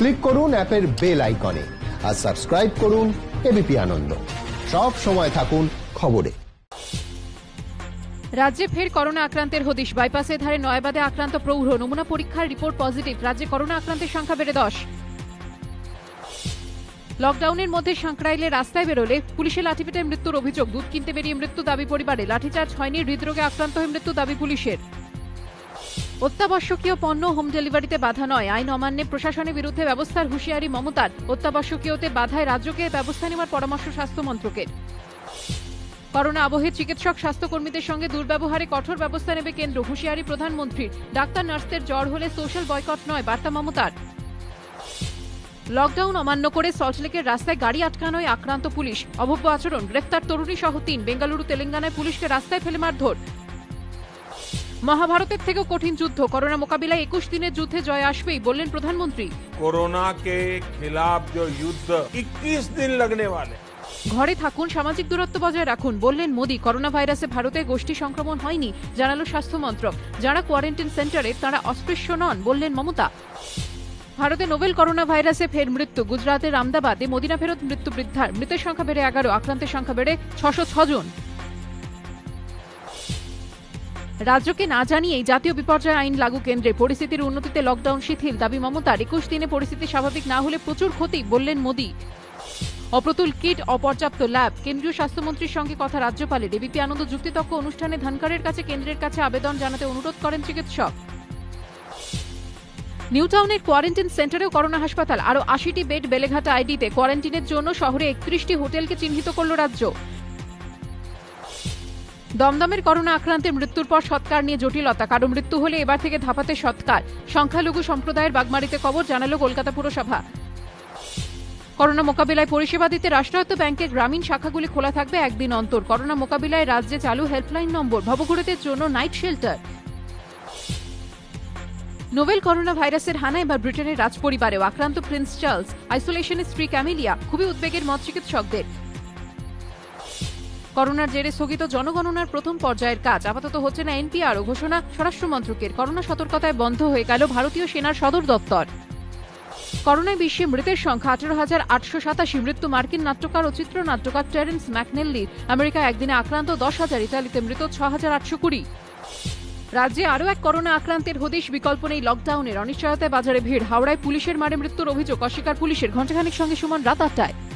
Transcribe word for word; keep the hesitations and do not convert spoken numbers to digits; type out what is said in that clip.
Click করুন অ্যাপের bell আইকনে আর সাবস্ক্রাইব করুন এবিপি আনন্দ। সব সময় থাকুন খবরে। রাজ্যে ফের করোনা আক্রান্তের হদিশ। বাইপাসের ধারে নয়াবাদে আক্রান্ত প্রৌঢ়, নমুনা পরীক্ষার রিপোর্ট পজিটিভ। রাজ্যে করোনা আক্রান্তের সংখ্যা বেড়ে দশ। লকডাউনের মধ্যে সাঁকরাইলে রাস্তায় বেরোলে পুলিশের লাঠিপেটায় মৃত্যুর অভিযোগ। দুধ কিনতে বেরিয়ে মৃত্যু দাবি পরিবারে। লাঠিচার্জ হয়নি, হৃদরোগে আক্রান্ত হয়ে মৃত্যু দাবি পুলিশের। অত্যাবশ্যকীয় পণ্য হোম ডেলিভারিতে বাধা নয়, আইন অমান্যে প্রশাসনের বিরুদ্ধে ব্যবস্থার হুঁশিয়ারি মমতার। অত্যাবশ্যকীয়তে বাধায় রাজ্যকে ব্যবস্থা নেওয়ার পরামর্শ স্বাস্থ্য মন্ত্রকের। করোনা আবহে চিকিৎসক স্বাস্থ্যকর্মীদের সঙ্গে দুর্ব্যবহারে কঠোর ব্যবস্থা নেবে কেন্দ্র, হুঁশিয়ারি প্রধানমন্ত্রীর। ডাক্তার নার্সদের জ্বর হলে সোশ্যাল বয়কট নয়, বার্তা মমতার। লকডাউন অমান্য করে সল্টলেকের রাস্তায় গাড়ি আটকানোয় আক্রান্ত পুলিশ। অভব্য আচরণ, গ্রেফতার তরুণী সহ তিন। বেঙ্গালুরু তেলেঙ্গানায় পুলিশকে রাস্তায় ফেলে মারধর। মহাভারতের থেকেও কঠিন যুদ্ধ, করোনা মোকাবিলায় একুশ দিনের যুদ্ধে জয় আসবেই বললেন প্রধানমন্ত্রী। कोरोना के खिलाफ जो युद्ध इक्कीस दिन लगने वाले। ঘরে থাকুন, সামাজিক দূরত্ব বজায় রাখুন বললেন মোদী। করোনা ভাইরাসে ভারতে গোষ্ঠী সংক্রমণ হয়নি জানালো স্বাস্থ্য মন্ত্রক। যারা কোয়ারেন্টাইন সেন্টারে তারা অস্পৃশ্য নন বললেন মমতা। ভারতে নোভেল করোনা ভাইরাসে ফের মৃত্যু। গুজরাতের আমদাবাদে মদিনা ফেরত মৃত্যু বৃদ্ধার। মৃতের সংখ্যা বেড়ে এগারো, আক্রান্তের সংখ্যা বেড়ে ছশো ছ জন। রাজ্যকে না জানিয়েই জাতীয় বিপর্যয় আইন লাগু কেন্দ্রে। পরিস্থিতির উন্নতিতে লকডাউন শিথিল দাবি মমতার। একুশ দিনে পরিস্থিতি স্বাভাবিক না হলে প্রচুর ক্ষতি বললেন মোদী। অপ্রতুল কিট, অপর্যাপ্ত ল্যাব। কেন্দ্রীয় স্বাস্থ্যমন্ত্রীর সঙ্গে কথা রাজ্যপালের। এবিপি আনন্দ যুক্তিতক্ক অনুষ্ঠানে ধনখড়ের কাছে কেন্দ্রের কাছে আবেদন জানাতে অনুরোধ করেন চিকিৎসক। নিউ টাউনের কোয়ারেন্টাইন সেন্টারেও করোনা হাসপাতাল। আরও আশিটি বেড বেলেঘাটা আইডিতে। কোয়ারেন্টাইনের জন্য শহরে একত্রিশটি হোটেলকে চিহ্নিত করল রাজ্য। দমদমের করোনা আক্রান্তের মৃত্যুর পর সৎকার নিয়ে জটিলতা। কারো মৃত্যু হলে এবার থেকে ধাপাতে সৎকার। সংখ্যালঘু সম্প্রদায়ের বাগমারিতে কবর জানালো কলকাতা পুরসভা। করোনা মোকাবিলায় পরিষেবা দিতে রাষ্ট্রায়ত্ত ব্যাংকের গ্রামীণ শাখাগুলি খোলা থাকবে একদিন অন্তর। করোনা মোকাবিলায় রাজ্যে চালু হেল্পলাইন নম্বর। ভবঘুরেদের জন্য নাইট শেল্টার। নোভেল করোনা ভাইরাসের হানা এবার ব্রিটেনের রাজপরিবারেও। আক্রান্ত প্রিন্স চার্লস, আইসোলেশনের স্ত্রী ক্যামিলিয়া। খুবই উদ্বেগের মত চিকিৎসকদের। করোনার জেরে স্থগিত জনগণনার প্রথম পর্যায়ের কাজ। আপাতত হচ্ছে না এনপিআর ও ঘোষণা স্বরাষ্ট্র মন্ত্রকের। করোনা সতর্কতায় বন্ধ হয়ে গেল ভারতীয় সেনার সদর দপ্তর। করোনায় বিশ্বে মৃতের সংখ্যা আঠারো হাজার আটশো সাতাশি। মৃত্যু মার্কিন নাট্যকার ও চিত্রনাট্যকার টেরেন্স ম্যাকনেল্লির। আমেরিকা একদিনে আক্রান্ত দশ হাজার, ইতালিতে মৃত ছ হাজার আটশো কুড়ি। রাজ্যে আরও এক করোনা আক্রান্তের হদিশ। বিকল্প নেই লকডাউনের। অনিশ্চয়তায় বাজারে ভিড়। হাওড়ায় পুলিশের মারে মৃত্যুর অভিযোগ অস্বীকার পুলিশের। ঘণ্টাখানেক সঙ্গে সুমন রাত আটটায়।